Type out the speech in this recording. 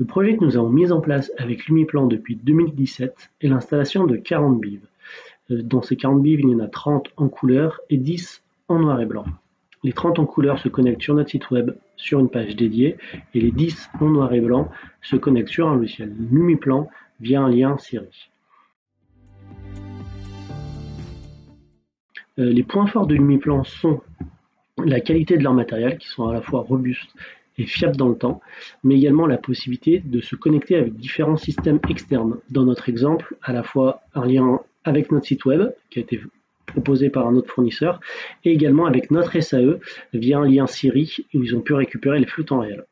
Le projet que nous avons mis en place avec Lumiplan depuis 2017 est l'installation de 40 bives. Dans ces 40 bives, il y en a 30 en couleur et 10 en noir et blanc. Les 30 en couleur se connectent sur notre site web sur une page dédiée et les 10 en noir et blanc se connectent sur un logiciel Lumiplan via un lien Siri. Les points forts de Lumiplan sont la qualité de leur matériel, qui sont à la fois robustes et fiables dans le temps, mais également la possibilité de se connecter avec différents systèmes externes. Dans notre exemple, à la fois un lien avec notre site web, qui a été proposé par un autre fournisseur, et également avec notre SAE via un lien Siri, où ils ont pu récupérer les flux temps réel.